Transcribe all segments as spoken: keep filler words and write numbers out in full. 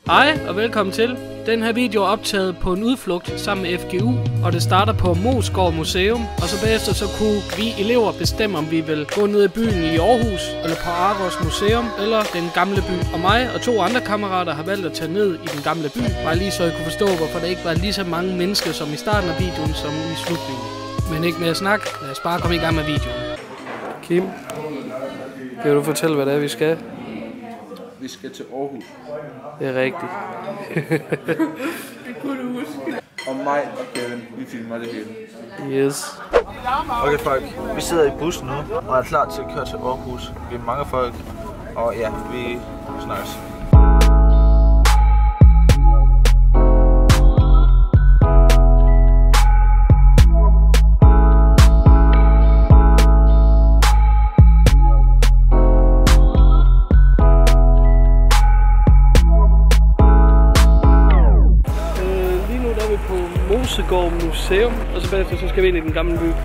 Hej og velkommen til. Den her video er optaget på en udflugt sammen med F G U, og det starter på Moesgaard Museum, og så bagefter så kunne vi elever bestemme, om vi vil gå ned i byen i Aarhus, eller på Argos Museum, eller den gamle by. Og mig og to andre kammerater har valgt at tage ned i den gamle by, bare lige så I kunne forstå, hvorfor der ikke var lige så mange mennesker som i starten af videoen, som i slutningen. Men ikke mere snak, lad os bare komme i gang med videoen. Kim, kan du fortælle, hvad det er, vi skal? Vi skal til Aarhus. Det er rigtigt. Det kunne du huske. Og mig og Kevin, vi filmer det hele. Yes. Okay folk, vi sidder i bussen nu og er klar til at køre til Aarhus. Vi er mange folk, og ja, vi snakkes. Moesgaard Museum, og så bagefter så skal vi ind i den gamle by.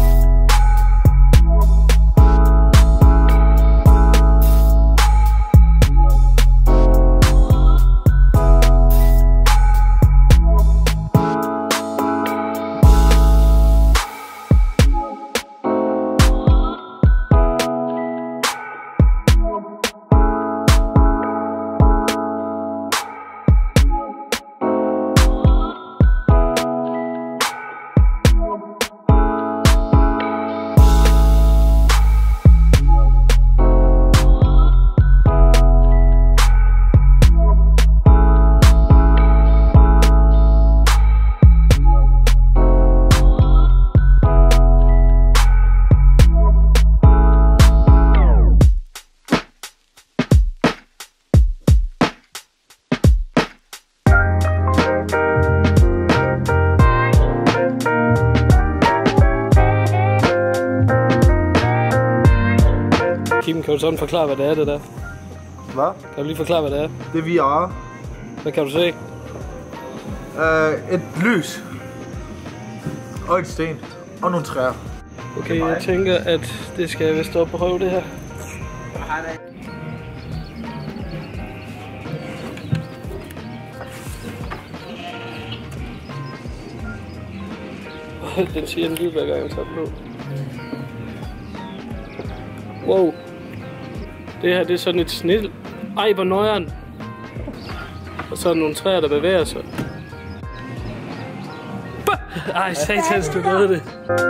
Kim, kan du sådan forklare, hvad det er, det der? Hvad? Kan du lige forklare, hvad det er? Det er V R. Hvad kan du se? Uh, et lys. Og et sten. Og nogle træer. Okay, jeg tænker, at det skal jeg vist op og prøve det her. Den siger en lyd hver gang jeg tager på. Wow. Det her, det er sådan et snit. Ej, hvor nøjeren. Og så er der nogle træer, der bevæger sig. Ej, satans, du nåede det.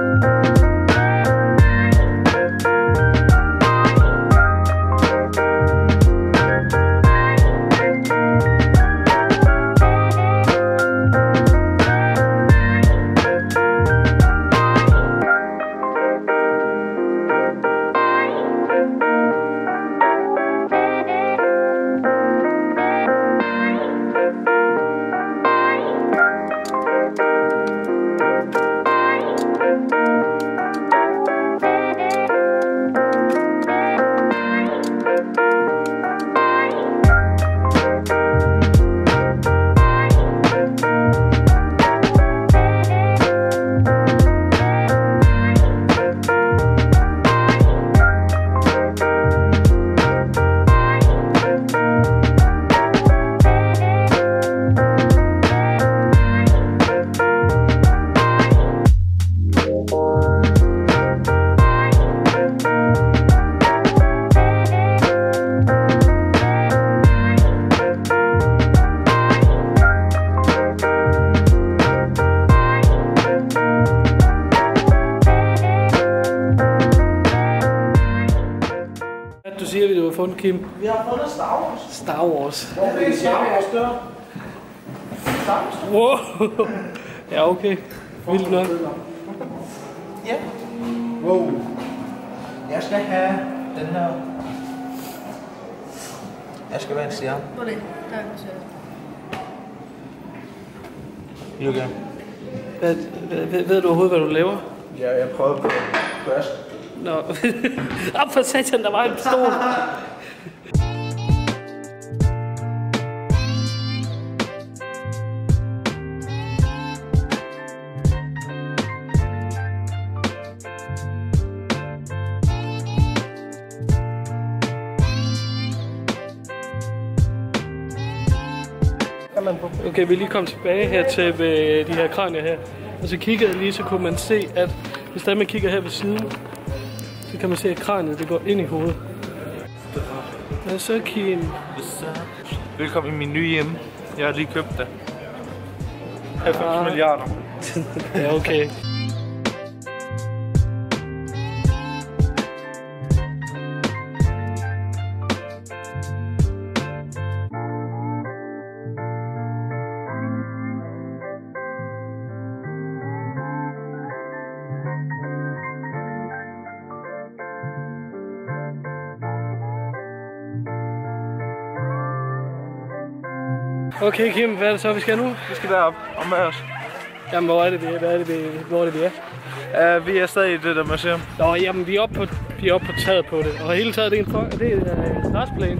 Du siger, at du har fundet, Kim? Vi har fundet Star Wars. Star Wars. Hvor er det Star Wars dør? Star Wars? Wow. Ja, okay. Vildt nok. Ja. Wow. Jeg skal have den her. Jeg skal være en stjerne. Hvor er det? Der er det. Okay. Hvad, ved, ved du overhovedet, hvad du laver? Ja, jeg prøvede på Crash. Nå. Op for satan, der var en pistol. man på. Okay, vi lige kom tilbage her til ved de her kranier her. Og så kiggede jeg lige, så kunne man se, at hvis der man kigger her ved siden, så kan man se, at kraniet det går ind i hovedet. Hvad så, Kim? Velkommen i min nye hjem. Jeg har lige købt det. halvfems Ah. milliarder. Ja, okay. Okay, Kim, hvad er det så, vi skal nu? Vi skal derop og med os. Jamen, hvor er det, vi er? Hvad er det, vi, hvor er det, vi er? Uh, vi er stadig i det der museum. Nå, jamen, vi er oppe på, vi er oppe på taget på det. Og hele taget, det er en, for, det er en græsplæne.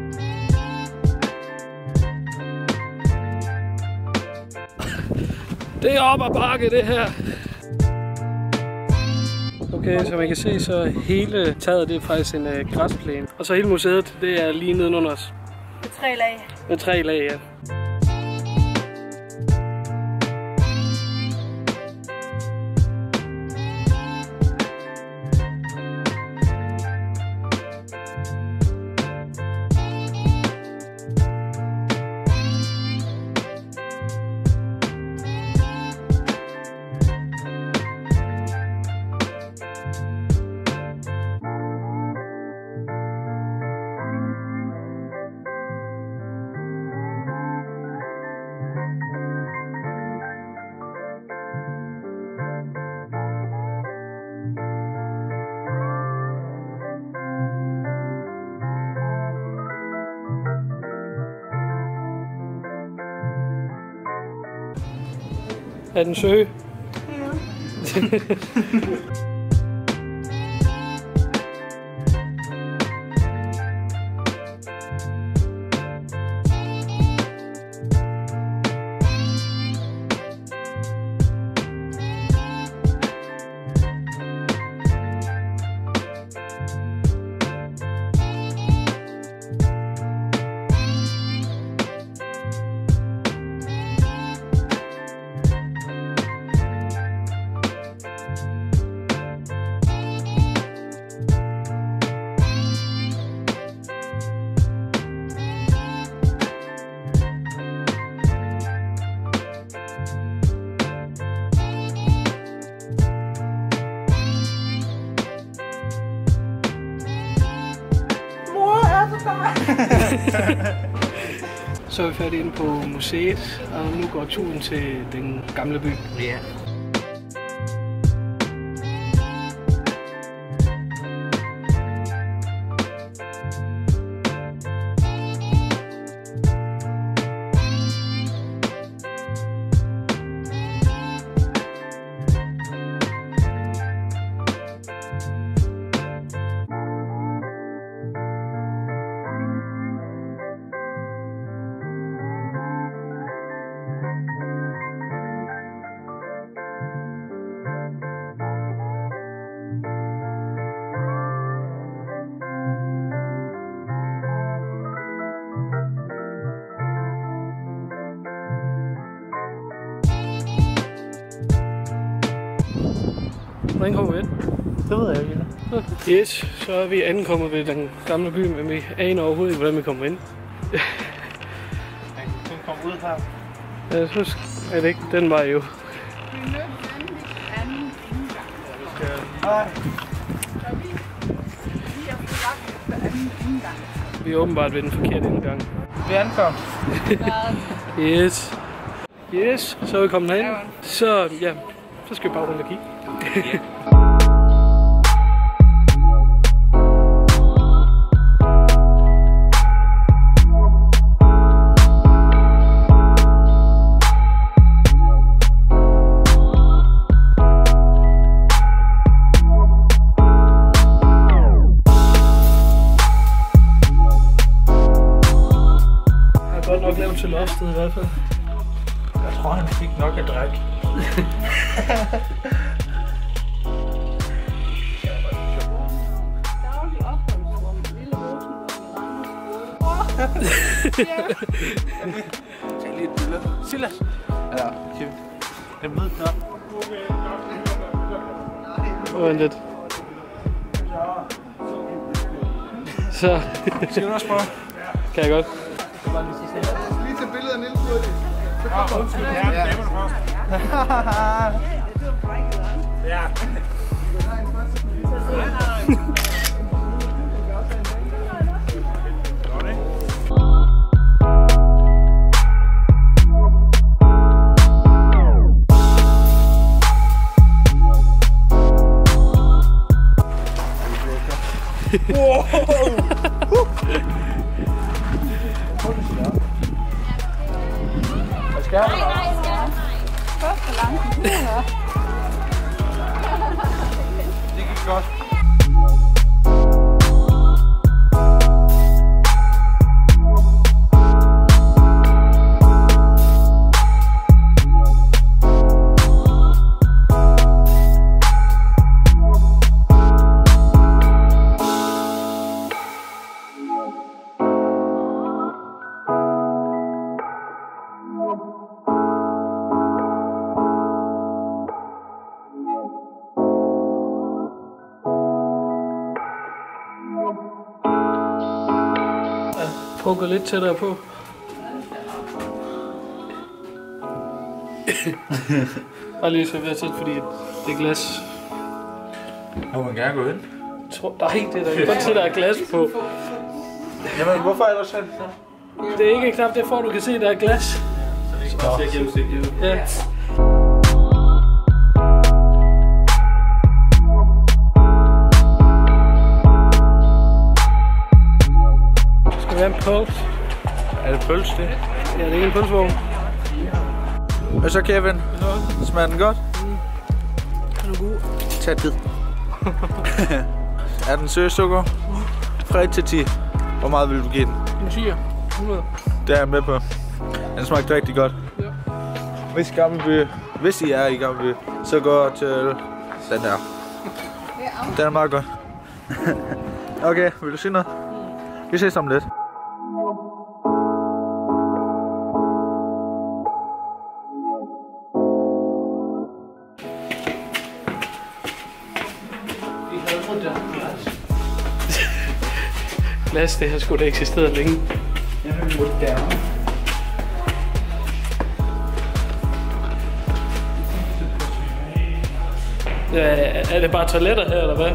Det er op ad bakke, det her. Okay, så man kan se, så hele taget, det er faktisk en uh, græsplæne. Og så hele museet, det er lige nedenunder os. Med tre lag. Med tre lag, ja. Er den søge? Ja. Så er vi færdige inde på museet, og nu går turen til den gamle by. Ja. Hvordan kommer vi ind? Det ved jeg ikke. Yes, så er vi ankommet ved den gamle by, men vi aner overhovedet ikke, hvordan vi kommer ind. Den kommer ud her. Jeg synes, er det ikke den vej jo. Nej. Vi er åbenbart ved den forkerte indgang. Vi ankom. Yes. Yes, så er vi kommet herind. Så ja, så skal vi bare rundt og kigge. Godt nok lavet til loftet i hvert fald. Jeg tror, han fik nok at drikke. Ja. lige et billede. Silas. Ja, Kevin. Den hvide knap. Vent lidt. Så. Skal du også prøve? Kan jeg godt. Lige til billedet af Niels hurtigt. Ja, undskyld. Ja, damerne først. Ja. Wow! Hvad skal jeg? Nej, nej, skal første langt. Det gik godt. Prøv at gå lidt tættere på. Bare lige så ved tæt, fordi det er glas. Må man gerne gå ind? Tror, nej, det er der kun til, der er glas på. Jamen, hvorfor er der sådan? Det er ikke en knap, det er for, at du kan se, der er glas. Så vi kan bare se gennemsigtigt. Ja. Skal vi have en pølse? Er det pølse, det? Ja, det er ikke en pølsevogn. Hvad så, Kevin? Smager den godt? Mm. Den er god. Tag et bid. Er den sød sukker? Fra et til ti. Hvor meget vil du give den? Den siger hundrede. Det er jeg med på. Den smagte rigtig godt. Ja. Hvis, Gammelby, hvis I er i Gammelby, så gå til den her. Den er meget godt. Okay, vil du sige noget? Vi ses om lidt. Glas, det har sgu da eksisteret længe. Jamen, moderne. Ja, er det bare toiletter her, eller hvad?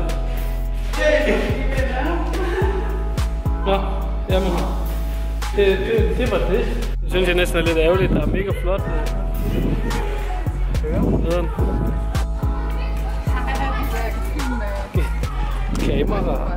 Nå, jamen, det, det, det var det. Jeg synes, jeg næsten er lidt ærgerligt. Der er mega flot. Nederen. Kamera.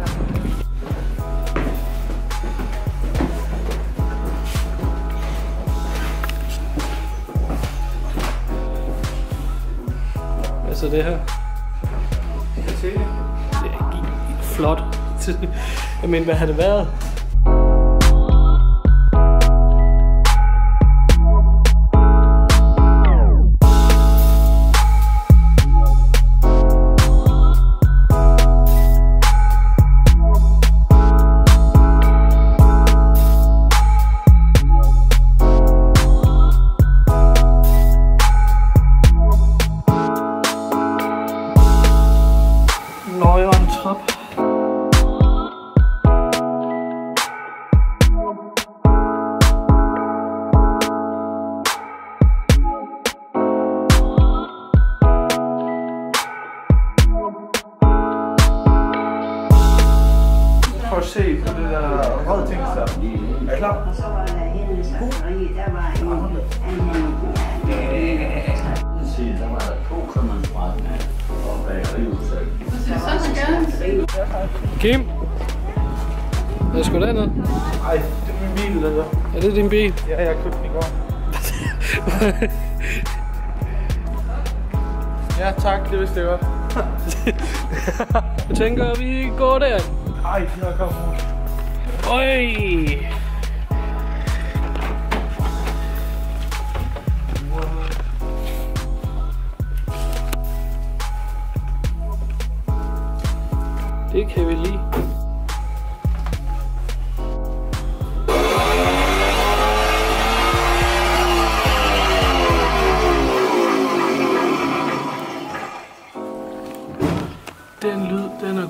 Hvad så det her? Jeg kan se det. Det er flot. Jeg mener, hvad har det været? Nøjeren trap. Prøv at se på det der røde ting der. Er I klar? Og så var der hendes slagteri, der var en anhængig. Der var der to købmandsforretninger og bageriudsalg. Kim? Hvad skal du dernede? Ej, det er min bil, det der. Er det din bil? Ja, jeg købte den i går. Ja, tak, det vidste jeg godt. Jeg tænker, vi går der. Ej, de har kommet. Øj! Det kan vi lide.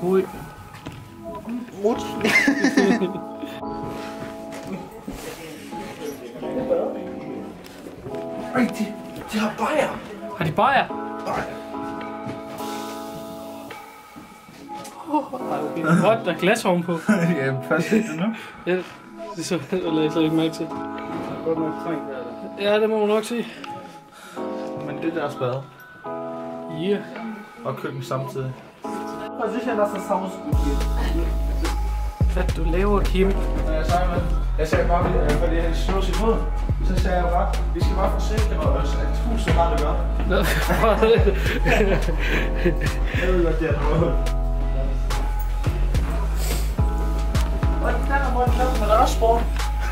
gå ud. Rut. Ej, de, de har bajer. Har de bajer? What? Der er glas ovenpå. Ja, først det nu. Ja, det så jeg lagde jeg slet ikke mærke til. Godt nok trængt der. Ja, det må man nok sige. Men det der er spadet. Ja. Yeah. Og køkken samtidig. Prøv at se, der er så savnskud. Hvad du laver, Kim? Når jeg sagde med, jeg sagde bare, øh, fordi han slår sin hoved, så sagde jeg bare, vi skal bare forsikre os, at huset bare det gør. Nå, Jeg ved godt, det er noget. Hvor er den der, hvor er den der, men der er også sport.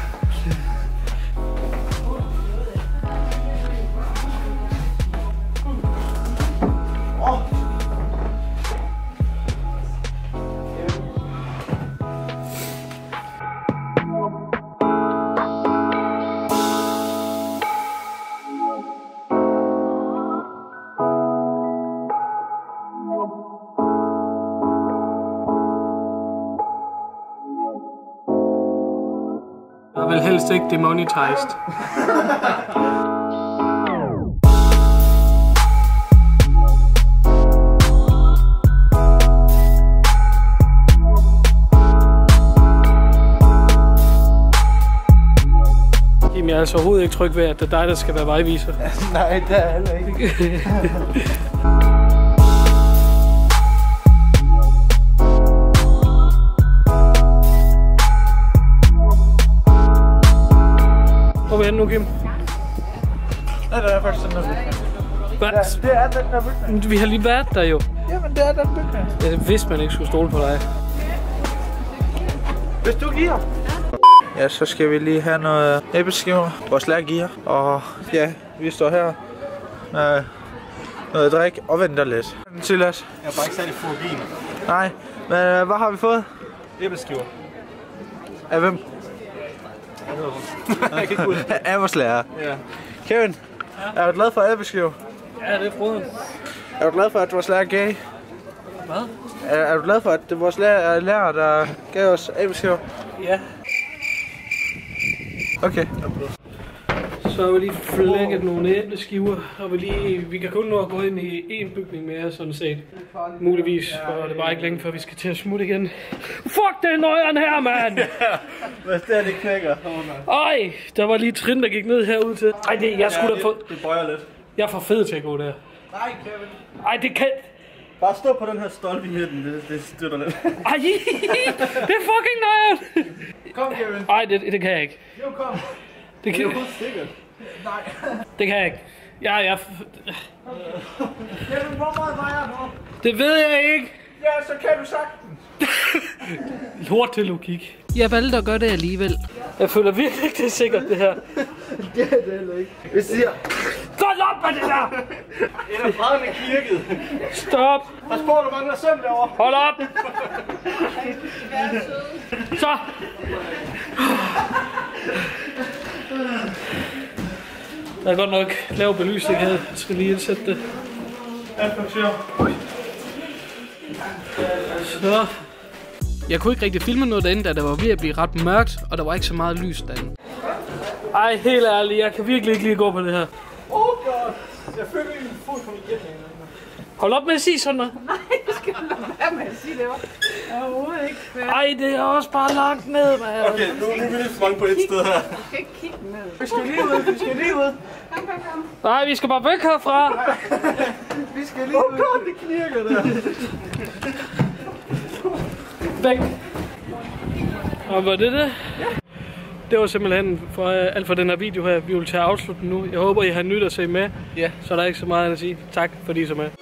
Jeg vil helst ikke demonetized. Kim, jeg er altså overhovedet ikke tryg ved, at det er dig, der skal være vejviser. Nej, det er heller ikke. Hvor er vi henne nu, Kim? Ja, det er faktisk den der bygning. Hvad? Ja, det er den der bygning. Vi har lige været der jo. Jamen, det er den bygning. Jeg vidste, man ikke skulle stole på dig. Hvis du giver. Ja, så skal vi lige have noget æbleskiver. Vores lærer giver. Og ja, vi står her med noget drik og venter lidt. Silas. Jeg er bare ikke særlig fobi. Nej, men øh, hvad har vi fået? Æbleskiver. Af hvem? Jeg kan ikke huske. Af vores lærer. Ja. Kevin, ja. Er du glad for æbleskiver? Ja, det er froden. Er du glad for, at vores lærer gav? Hvad? Er, er du glad for, at det er vores lærer, lærer der gav os æbleskiver? Ja. Okay. Så har vi lige flækket nogle æbleskiver, og vi, lige, vi kan kun nå at gå ind i en bygning mere, sådan set. Muligvis, og det var ikke længe før vi skal til at smutte igen. Fuck den nøjeren her, mand! Hvad det er, det knækker? Ej, der var lige trin, der gik ned herude til. Ej, det, jeg skulle da få... Det bøjer lidt. Jeg er for fed til at gå der. Nej, Kevin. Ej, det kan... Bare stå på den her stolpe i midten, det, det støtter lidt. Ej, det er fucking nøjeren! Kom, Kevin. Ej, det, det kan jeg ikke. Jo, kom. Det kan, Det er kun sikkert. Nej. det kan jeg ikke. Ja, jeg... Kevin, hvor meget vejer du? Det ved jeg ikke. Ja, så kan du sagtens. Lort til logik. Jeg valgte at gøre det alligevel. Jeg føler virkelig ikke, det er sikkert, det her. Det er det heller ikke. Vi siger... Hold op med det der! En af brædderne er kirket. Stop! Pas på, du mangler søm derovre. Hold op! Så! Der er godt nok lav belysning her. Jeg skal lige indsætte det. Så. Jeg kunne ikke rigtig filme noget derinde, da det var ved at blive ret mørkt, og der var ikke så meget lys derinde. Ej, helt ærligt, jeg kan virkelig ikke lige gå på det her. Oh god. Jeg føler ikke, min fod kom igennem. Hold op med at sige sådan noget. Nej, det skal du lade være med at sige det. Jeg er overhovedet ikke fedt. Ej, det er også bare langt ned, mand. Okay, nu, nu er vi lidt for mange på et sted her. Du skal ikke kigge ned. Vi skal lige ud, vi skal lige ud. Kom, kom, kom. Nej, vi skal bare væk herfra. Vi skal lige ud. Oh god, det knirker der. Væk. Og var det det? Det var simpelthen for uh, alt for den her video her. Vi vil tage afslutningen nu. Jeg håber, I har nyt at se med. Ja. Så er der ikke så meget at sige. Tak fordi I så med.